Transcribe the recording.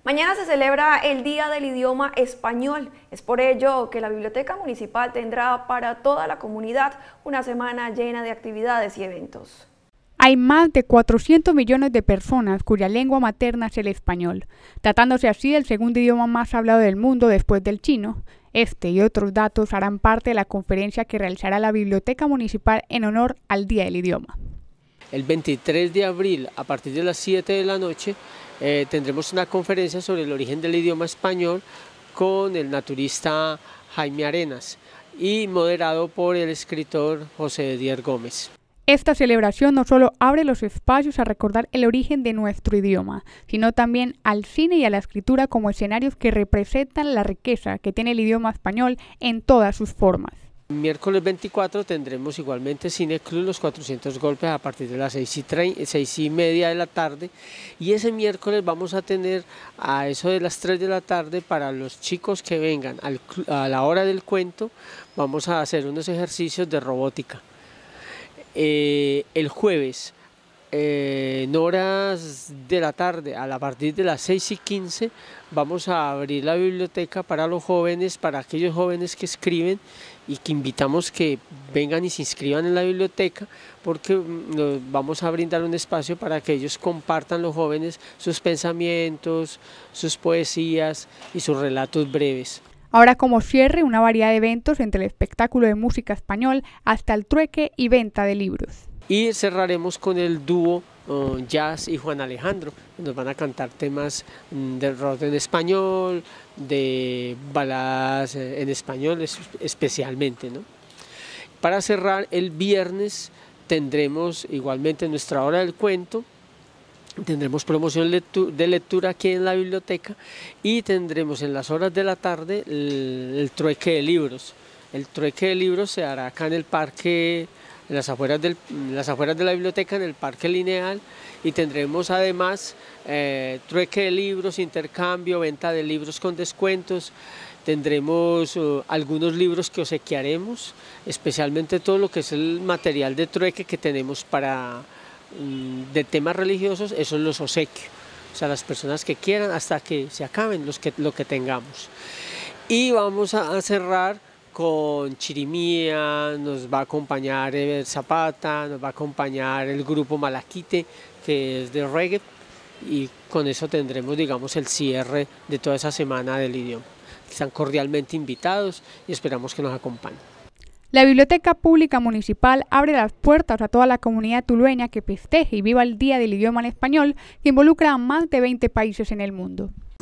Mañana se celebra el Día del Idioma Español. Es por ello que la Biblioteca Municipal tendrá para toda la comunidad una semana llena de actividades y eventos. Hay más de 400 millones de personas cuya lengua materna es el español, tratándose así del segundo idioma más hablado del mundo después del chino. Este y otros datos harán parte de la conferencia que realizará la Biblioteca Municipal en honor al Día del Idioma. El 23 de abril, a partir de las 7 de la noche, tendremos una conferencia sobre el origen del idioma español con el naturista Jaime Arenas y moderado por el escritor José Dier Gómez. Esta celebración no solo abre los espacios a recordar el origen de nuestro idioma, sino también al cine y a la escritura como escenarios que representan la riqueza que tiene el idioma español en todas sus formas. Miércoles 24 tendremos igualmente Cine Club Los 400 Golpes a partir de las 6:30 de la tarde, y ese miércoles vamos a tener a eso de las 3 de la tarde para los chicos que vengan a la hora del cuento. Vamos a hacer unos ejercicios de robótica. El jueves en horas de la tarde, a partir de las 6:15, vamos a abrir la biblioteca para los jóvenes, para aquellos jóvenes que escriben, y que invitamos que vengan y se inscriban en la biblioteca, porque vamos a brindar un espacio para que ellos compartan, los jóvenes, sus pensamientos, sus poesías y sus relatos breves. Ahora, como cierre, una variedad de eventos, entre el espectáculo de música español hasta el trueque y venta de libros. Y cerraremos con el dúo Jazz y Juan Alejandro. Nos van a cantar temas de rock en español, de baladas en español especialmente, ¿no? Para cerrar, el viernes tendremos igualmente nuestra hora del cuento. Tendremos promoción de lectura aquí en la biblioteca, y tendremos en las horas de la tarde el trueque de libros. El trueque de libros se hará acá en el parque, en las afueras de la biblioteca, en el Parque Lineal, y tendremos además trueque de libros, intercambio, venta de libros con descuentos. Tendremos algunos libros que obsequiaremos, especialmente todo lo que es el material de trueque que tenemos de temas religiosos. Esos los obsequio, o sea, las personas que quieran hasta que se acaben lo que tengamos. Y vamos a cerrar con Chirimía, nos va a acompañar Ever Zapata, nos va a acompañar el grupo Malaquite, que es de reggae, y con eso tendremos, digamos, el cierre de toda esa semana del idioma. Están cordialmente invitados y esperamos que nos acompañen. La Biblioteca Pública Municipal abre las puertas a toda la comunidad tulueña que festeje y viva el Día del Idioma en Español, que involucra a más de 20 países en el mundo.